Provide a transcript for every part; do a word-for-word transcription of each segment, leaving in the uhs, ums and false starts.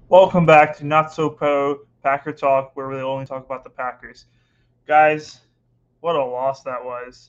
Welcome back to Not So Pro Packer Talk, where we only talk about the Packers. Guys, what a loss that was.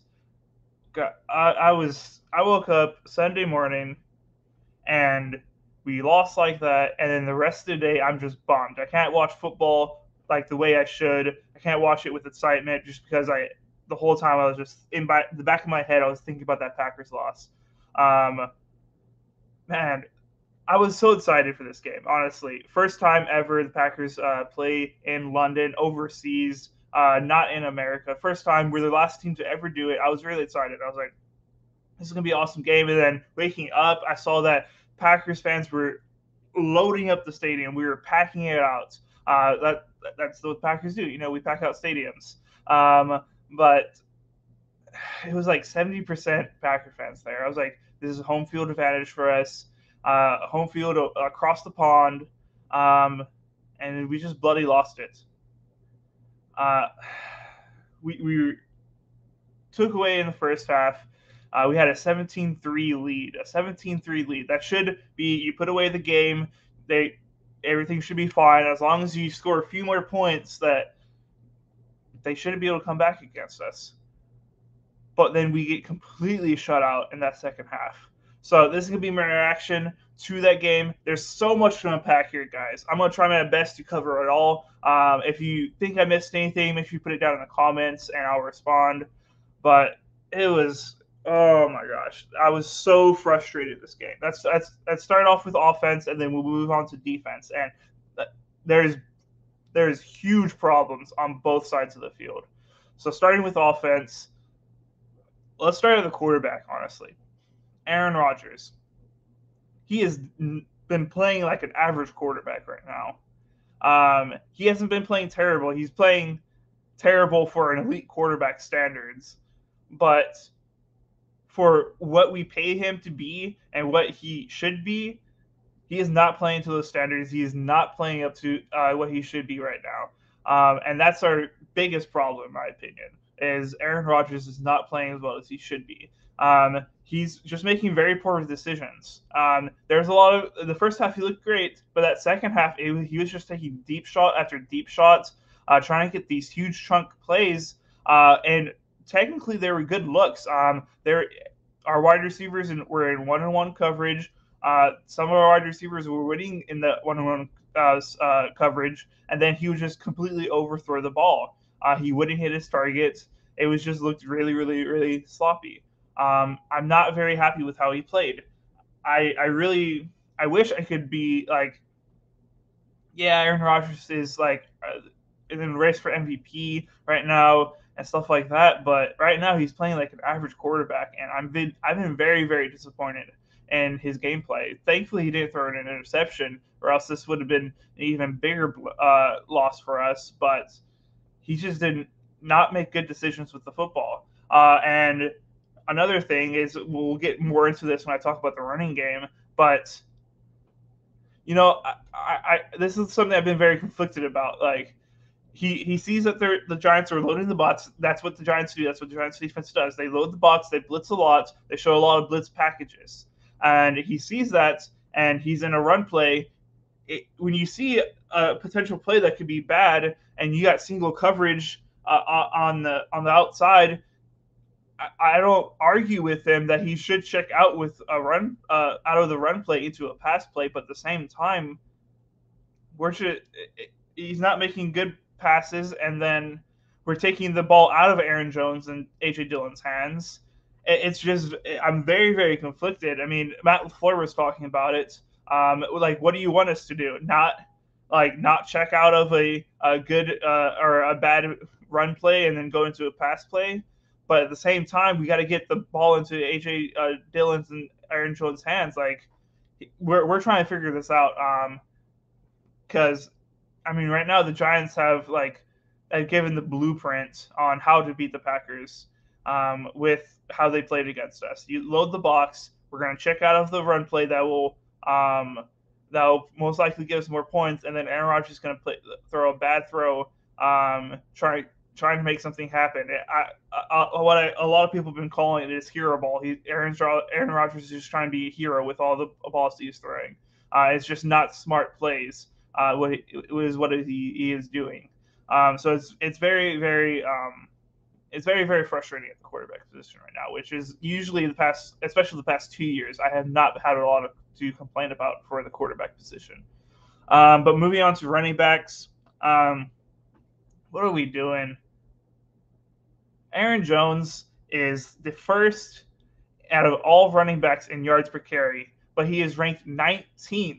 I, I was I woke up Sunday morning and we lost like that, and then the rest of the day I'm just bummed. I can't watch football like the way I should. I can't watch it with excitement just because I the whole time I was just in by, the back of my head I was thinking about that Packers loss. Um, man, I was so excited for this game, honestly. First time ever the Packers uh, play in London, overseas, uh, not in America. First time we're the last team to ever do it. I was really excited. I was like, this is going to be an awesome game. And then waking up, I saw that Packers fans were loading up the stadium. We were packing it out. Uh, that That's what Packers do. You know, we pack out stadiums. Um, but it was like seventy percent Packer fans there. I was like, this is home field advantage for us, uh, home field across the pond, um, and we just bloody lost it. Uh, we, we took away in the first half. Uh, we had a seventeen three lead, a seventeen three lead. That should be, you put away the game, they everything should be fine as long as you score a few more points. That they shouldn't be able to come back against us. But then we get completely shut out in that second half. So this is going to be my reaction to that game. There's so much to unpack here, guys. I'm going to try my best to cover it all. Um, if you think I missed anything, make sure you put it down in the comments and I'll respond. But it was, oh my gosh, I was so frustrated this game. That's that's that started off with offense, and then we'll move on to defense. And there's there's huge problems on both sides of the field. So starting with offense, let's start at the quarterback, honestly. Aaron Rodgers. He has been playing like an average quarterback right now. Um, he hasn't been playing terrible. He's playing terrible for an elite quarterback standards. But for what we pay him to be and what he should be, he is not playing to those standards. He is not playing up to uh, what he should be right now. Um, and that's our biggest problem, in my opinion, is Aaron Rodgers is not playing as well as he should be. Um, he's just making very poor decisions. Um, there's a lot of the first half he looked great, but that second half it, he was just taking deep shot after deep shots, uh, trying to get these huge chunk plays. Uh, and technically, they were good looks. Um, there, our wide receivers in, were in one-on-one coverage. Uh, some of our wide receivers were winning in the one-on-one uh, uh, coverage, and then he would just completely overthrow the ball. Uh, he wouldn't hit his targets. It was just looked really, really, really sloppy. Um, I'm not very happy with how he played. I, I really, I wish I could be like, yeah, Aaron Rodgers is like uh, in the race for M V P right now and stuff like that. But right now he's playing like an average quarterback, and I've been I've been very very disappointed in his gameplay. Thankfully, he didn't throw in an interception, or else this would have been an even bigger uh, loss for us. But he just didn't not make good decisions with the football. Uh, and another thing is, we'll get more into this when I talk about the running game, but you know, I, I, I this is something I've been very conflicted about. Like, he he sees that they're, the Giants are loading the box. That's what the Giants do. That's what the Giants defense does. They load the box. They blitz a lot. They show a lot of blitz packages, and he sees that, and he's in a run play. It, when you see a potential play that could be bad, and you got single coverage uh, on the on the outside, I don't argue with him that he should check out with a run uh, out of the run play into a pass play, but at the same time, we're should, he's not making good passes, and then we're taking the ball out of Aaron Jones and A J Dillon's hands. It's just I'm very very conflicted. I mean, Matt LaFleur was talking about it. Um, like, what do you want us to do? Not like not check out of a, a good uh, or a bad run play and then go into a pass play. But at the same time, we got to get the ball into A J uh, Dillon's and Aaron Jones' hands. Like, we're we're trying to figure this out. Um, because I mean, right now the Giants have like given the blueprint on how to beat the Packers um, with how they played against us. You load the box. We're going to check out of the run play that will um, that will most likely give us more points, and then Aaron Rodgers is going to play, throw a bad throw, um, trying trying to make something happen. I, I, what I, a lot of people have been calling it is hero ball. He, Aaron Aaron Rodgers is just trying to be a hero with all the balls he's throwing. Uh, it's just not smart plays. uh, what he, is what he, he is doing. Um, so it's it's very very um, it's very very frustrating at the quarterback position right now, which is usually the past, especially the past two years, I have not had a lot of, to complain about for the quarterback position. Um, but moving on to running backs, um, what are we doing? Aaron Jones is the first out of all running backs in yards per carry, but he is ranked nineteenth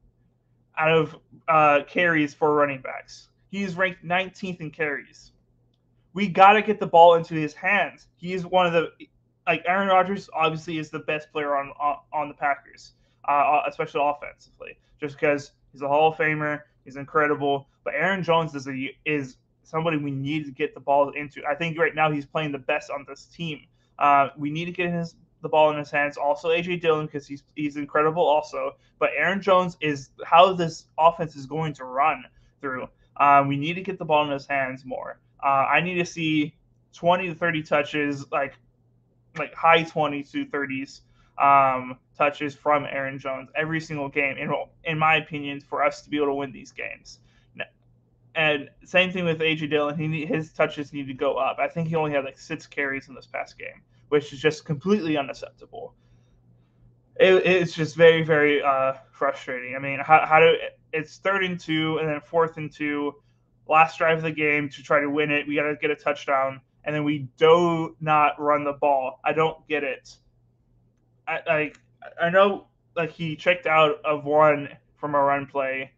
out of uh, carries for running backs. He is ranked nineteenth in carries. We got to get the ball into his hands. He is one of the, like Aaron Rodgers obviously is the best player on on, on the Packers, uh, especially offensively, just because he's a Hall of Famer. He's incredible. But Aaron Jones is a, is somebody we need to get the ball into. I think right now he's playing the best on this team. Uh, we need to get his the ball in his hands. Also, A J Dillon, because he's he's incredible also. But Aaron Jones is how this offense is going to run through. Um, we need to get the ball in his hands more. Uh, I need to see twenty to thirty touches, like like high twenties to thirties um, touches from Aaron Jones every single game, in, in my opinion, for us to be able to win these games. And same thing with A J Dillon. He need, his touches need to go up. I think he only had like six carries in this past game, which is just completely unacceptable. It, it's just very, very uh, frustrating. I mean, how, how do it's third and two and then fourth and two, last drive of the game to try to win it. We got to get a touchdown, and then we do not run the ball. I don't get it. I like I know like he checked out of one from a run play,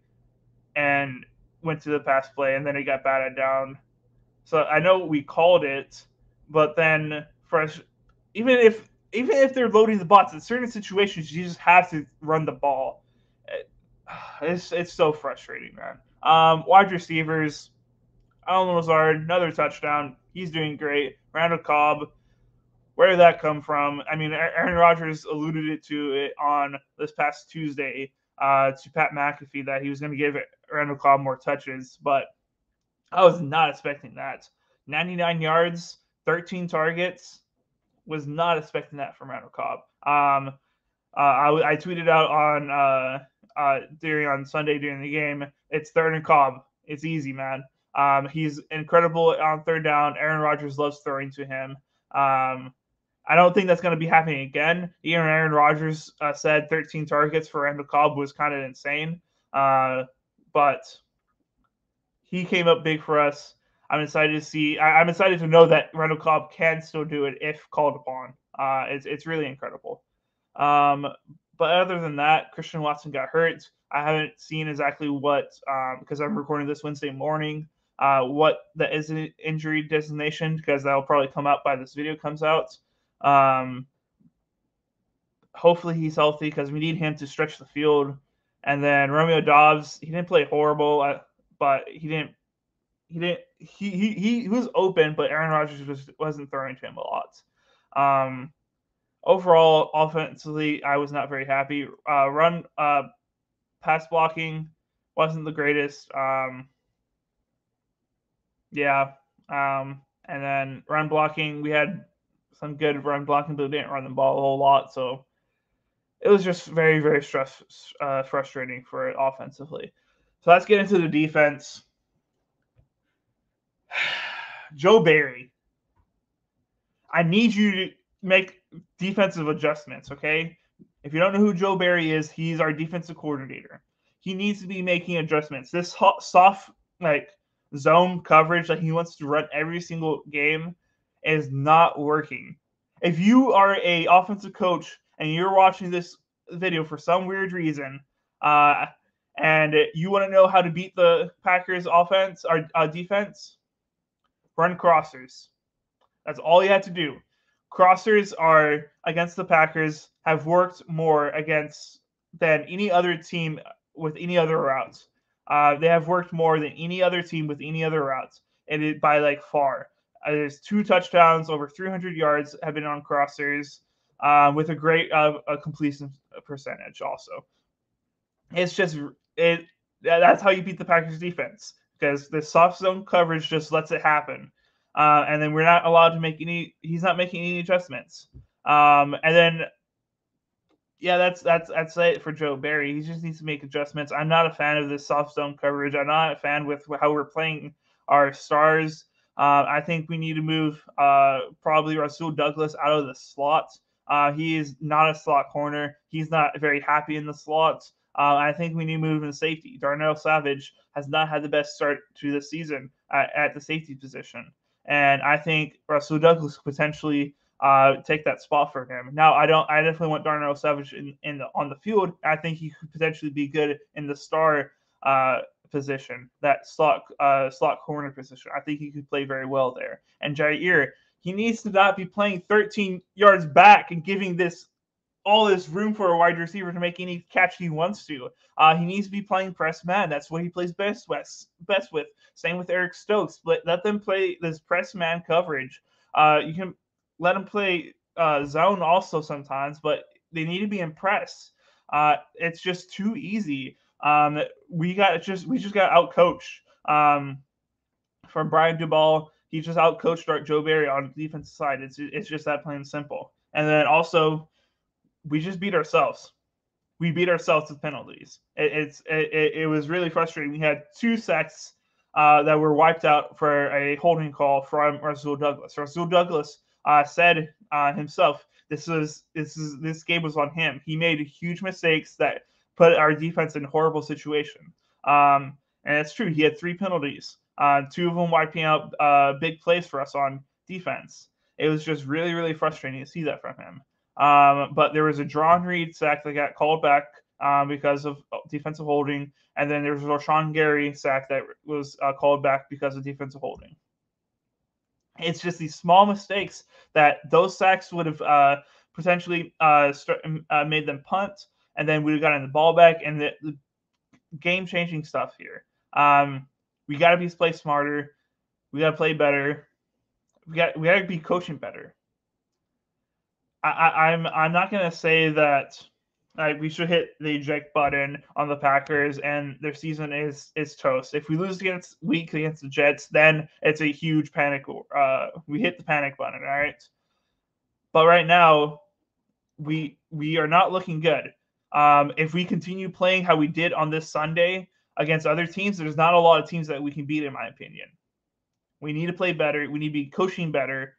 and went to the pass play, and then it got batted down. So I know we called it, but then fresh, even if even if they're loading the bots in certain situations, you just have to run the ball. It, it's it's so frustrating, man. Um, wide receivers, Allen Lazard, another touchdown. He's doing great. Randall Cobb, where did that come from? I mean, Aaron Rodgers alluded it to it on this past Tuesday uh, to Pat McAfee that he was going to give Randall Cobb more touches, but I was not expecting that. ninety-nine yards, thirteen targets. Was not expecting that from Randall Cobb. Um, uh, I, I tweeted out on uh, uh, during on Sunday during the game. It's third and Cobb. It's easy, man. Um, he's incredible on third down. Aaron Rodgers loves throwing to him. Um, I don't think that's going to be happening again. Even Aaron Rodgers uh, said thirteen targets for Randall Cobb was kind of insane. Uh, but he came up big for us. I'm excited to see. I, I'm excited to know that Randall Cobb can still do it if called upon. Uh, it's it's really incredible. Um, but other than that, Christian Watson got hurt. I haven't seen exactly what um, because I'm recording this Wednesday morning. Uh, what the is injury designation, because that'll probably come out by this video comes out. Um, hopefully he's healthy because we need him to stretch the field. And then Romeo Doubs, he didn't play horrible, uh, but he didn't. He didn't. He he he was open, but Aaron Rodgers just wasn't throwing to him a lot. Um, overall, offensively, I was not very happy. Uh, run, uh, pass blocking wasn't the greatest. Um, yeah. Um, and then run blocking, we had some good run blocking, but we didn't run the ball a whole lot. So it was just very, very stress, uh, frustrating for it offensively. So let's get into the defense. Joe Barry, I need you to make defensive adjustments, okay? If you don't know who Joe Barry is, he's our defensive coordinator. He needs to be making adjustments. This soft, like, zone coverage that he wants to run every single game is not working. If you are a offensive coach and you're watching this video for some weird reason, uh, and you want to know how to beat the Packers offense or uh, defense, run crossers. That's all you have to do. Crossers are against the Packers have worked more against than any other team with any other routes. Uh, they have worked more than any other team with any other routes, and it by like far. Uh, there's two touchdowns, over three hundred yards have been on crossers, uh, with a great uh, a completion percentage. Also, it's just it. That's how you beat the Packers defense, because the soft zone coverage just lets it happen. Uh, and then we're not allowed to make any – he's not making any adjustments. Um, and then yeah, that's that's that's it for Joe Barry. He just needs to make adjustments. I'm not a fan of this soft zone coverage. I'm not a fan with how we're playing our stars. Uh, I think we need to move uh, probably Rasul Douglas out of the slot. Uh, he is not a slot corner. He's not very happy in the slot. Uh, I think we need to move in safety. Darnell Savage has not had the best start to the season at, at the safety position, and I think Rasul Douglas potentially uh, take that spot for him. Now, I don't. I definitely want Darnell Savage in, in the, on the field. I think he could potentially be good in the star uh, position, that slot uh, slot corner position. I think he could play very well there. And Jair, he needs to not be playing thirteen yards back and giving this all this room for a wide receiver to make any catch he wants to. Uh, he needs to be playing press man. That's what he plays best with. Best with. Same with Eric Stokes. Let, let them play this press man coverage. Uh, you can let them play uh, zone also sometimes, but they need to be in press. Uh, it's just too easy. Um, we got just we just got out coached um, from Brian Dubal. He just out coached Joe Barry on the defensive side. It's it's just that plain and simple. And then also, we just beat ourselves. We beat ourselves with penalties. It, it's it, it was really frustrating. We had two sacks uh, that were wiped out for a holding call from Rasul Douglas. Rasul Douglas uh, said uh, himself, "This was this is this game was on him. He made huge mistakes that put our defense in a horrible situation." Um, and it's true. He had three penalties. Uh, two of them wiping out uh, big plays for us on defense. It was just really really frustrating to see that from him. Um, but there was a drawn read sack that got called back um, because of defensive holding, and then there was a Rashawn Gary sack that was uh, called back because of defensive holding. It's just these small mistakes that those sacks would have uh, potentially uh, start, uh, made them punt, and then we would have gotten the ball back, and the, the game-changing stuff here. Um, we got to be play smarter. We got to play better. We got we got to be coaching better. I, I'm I'm not gonna say that like we should hit the eject button on the Packers and their season is is toast. If we lose against week against the Jets, then it's a huge panic. Uh, we hit the panic button, all right. But right now, we we are not looking good. Um, if we continue playing how we did on this Sunday against other teams, there's not a lot of teams that we can beat, in my opinion. We need to play better. We need to be coaching better.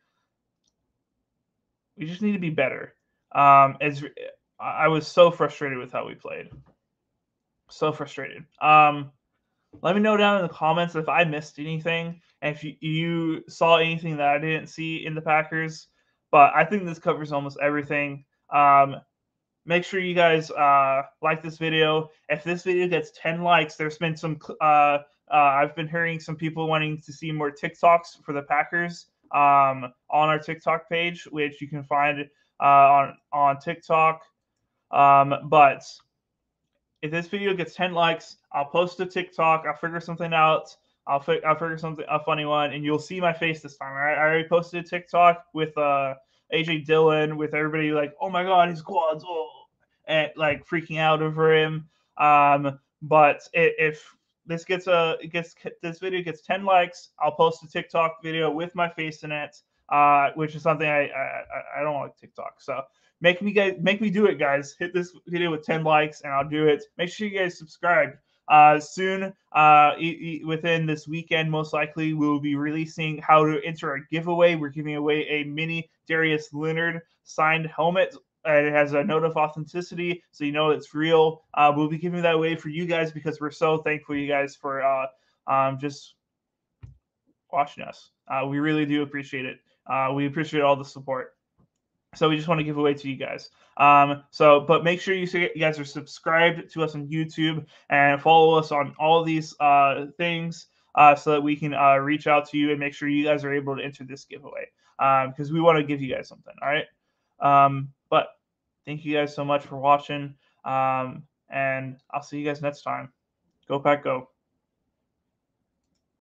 We just need to be better. Um, as I was so frustrated with how we played, so frustrated. Um, let me know down in the comments if I missed anything, and if you, you saw anything that I didn't see in the Packers. But I think this covers almost everything. Um, make sure you guys uh, like this video. If this video gets ten likes, there's been some. Uh, uh, I've been hearing some people wanting to see more TikToks for the Packers um, on our TikTok page, which you can find uh, on on TikTok. Um, but if this video gets ten likes, I'll post a TikTok. I'll figure something out. I'll, fi- I'll figure something a funny one, and you'll see my face this time. All right, I already posted a TikTok with uh, A J Dillon, with everybody like, "Oh my God, he's quads!" Oh, and like freaking out over him. Um, but if this gets a it gets this video gets ten likes, I'll post a TikTok video with my face in it, uh, which is something I I, I don't like TikTok. So make me guys make me do it, guys. Hit this video with ten likes, and I'll do it. Make sure you guys subscribe. Uh, soon, uh, e- e- within this weekend, most likely we will be releasing how to enter a giveaway. We're giving away a mini Darius Leonard signed helmet. And it has a note of authenticity, so you know it's real. Uh, we'll be giving that away for you guys because we're so thankful you guys for uh, um, just watching us. Uh, we really do appreciate it. Uh, we appreciate all the support. So we just want to give away to you guys. Um, so, but make sure you, you guys are subscribed to us on YouTube and follow us on all of these uh, things uh, so that we can uh, reach out to you and make sure you guys are able to enter this giveaway because um, we want to give you guys something. All right. Um, but thank you guys so much for watching. Um, and I'll see you guys next time. Go Pack Go.